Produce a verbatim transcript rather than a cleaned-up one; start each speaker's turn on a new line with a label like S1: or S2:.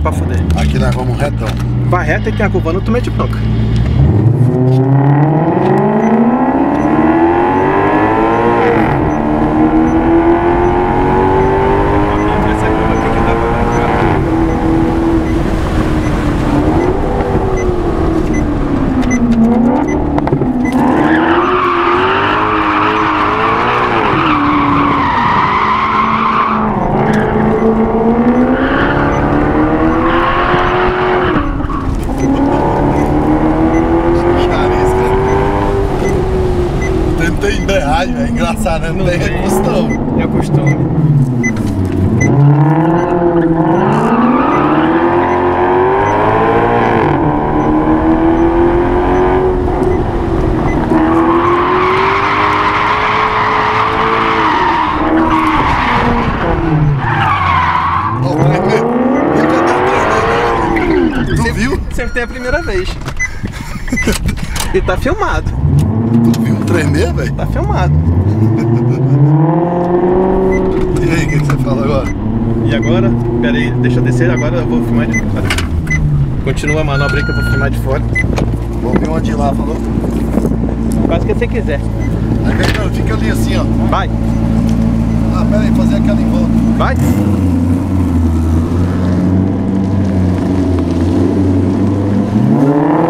S1: pra fuder.
S2: Aqui nós vamos retão.
S1: Vai reto e tem a curva, tu mete bronca. Essa curva aqui que dá pra brincar.
S2: Não tem embreagem, é engraçado, né? Não, não tem costume.
S1: É costume.
S2: Tu viu?
S1: Sempre tem a primeira vez. E tá filmado.
S2: Tu viu tremer, velho?
S1: Tá filmado.
S2: E aí, o que, que você fala agora?
S1: E agora? Pera aí, deixa eu descer, agora eu vou filmar de fora. Continua a manobra aí que eu vou filmar de fora.
S2: Vamos ver onde ir lá, falou?
S1: Faz o que você quiser.
S2: Aí vem, não, fica ali assim, ó.
S1: Vai.
S2: Ah, pera aí, fazer aquela em volta.
S1: Vai.
S2: Música